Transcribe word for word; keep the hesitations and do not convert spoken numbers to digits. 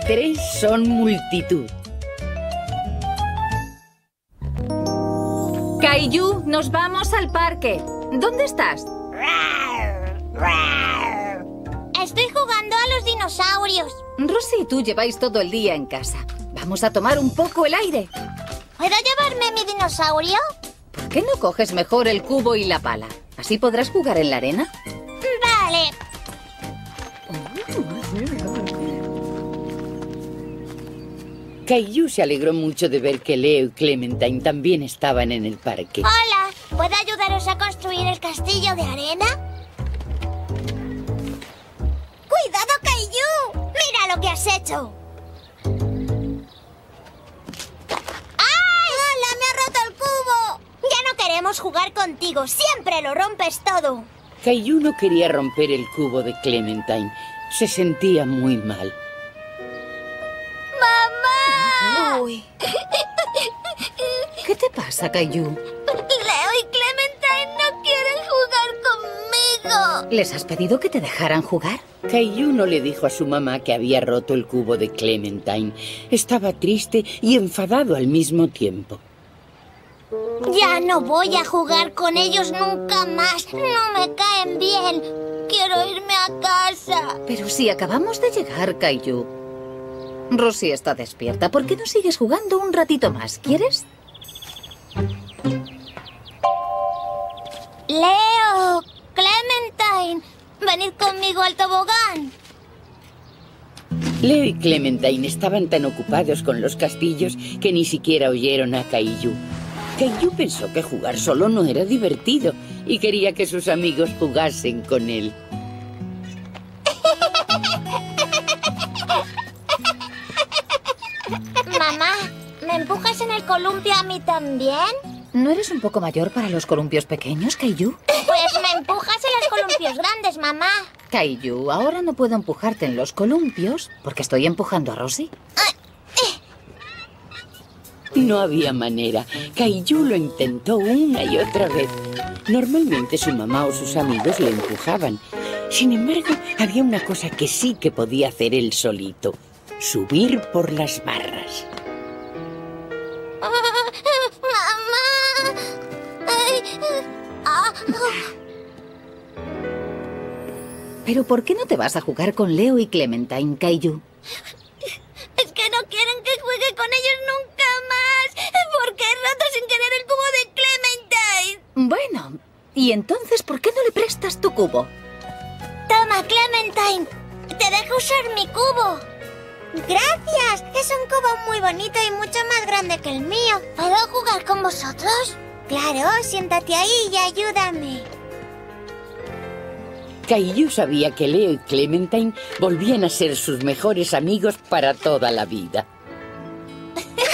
Tres son multitud. Caillou, nos vamos al parque. ¿Dónde estás? Estoy jugando a los dinosaurios. Rosy y tú lleváis todo el día en casa. Vamos a tomar un poco el aire. ¿Puedo llevarme mi dinosaurio? ¿Por qué no coges mejor el cubo y la pala? ¿Así podrás jugar en la arena? Vale. Caillou se alegró mucho de ver que Leo y Clementine también estaban en el parque. Hola, ¿puedo ayudaros a construir el castillo de arena? ¡Cuidado, Caillou! ¡Mira lo que has hecho! ¡Ay! ¡Hala, me ha roto el cubo! Ya no queremos jugar contigo, siempre lo rompes todo. Caillou no quería romper el cubo de Clementine. Se sentía muy mal. ¡Mamá! Uy. ¿Qué te pasa, Caillou? Leo y Clementine no quieren jugar conmigo. ¿Les has pedido que te dejaran jugar? Caillou no le dijo a su mamá que había roto el cubo de Clementine. Estaba triste y enfadado al mismo tiempo. Ya no voy a jugar con ellos nunca más. No me caen bien. Quiero irme a casa. Pero si acabamos de llegar, Caillou. Rosy está despierta. ¿Por qué no sigues jugando un ratito más? ¿Quieres? Leo, Clementine, venid conmigo al tobogán. Leo y Clementine estaban tan ocupados con los castillos que ni siquiera oyeron a Caillou. Caillou pensó que jugar solo no era divertido y quería que sus amigos jugasen con él. Mamá, ¿me empujas en el columpio a mí también? ¿No eres un poco mayor para los columpios pequeños, Caillou? Pues me empujas en los columpios grandes, mamá. Caillou, ahora no puedo empujarte en los columpios porque estoy empujando a Rosy. No había manera. Caillou lo intentó una y otra vez. Normalmente su mamá o sus amigos le empujaban. Sin embargo, había una cosa que sí que podía hacer él solito. Subir por las barras. ¡Mamá! Ay, ah, ¿Pero por qué no te vas a jugar con Leo y Clementine, Caillou? es que no quieren que juegue con ellos nunca más. Porque he roto sin querer el cubo de Clementine. Bueno, ¿y entonces por qué no le prestas tu cubo? Toma, Clementine. Te dejo usar mi cubo. Gracias. Es un cubo muy bonito y mucho más grande que el mío. ¿Puedo jugar con vosotros? Claro, siéntate ahí y ayúdame. Caillou sabía que Leo y Clementine volvían a ser sus mejores amigos para toda la vida.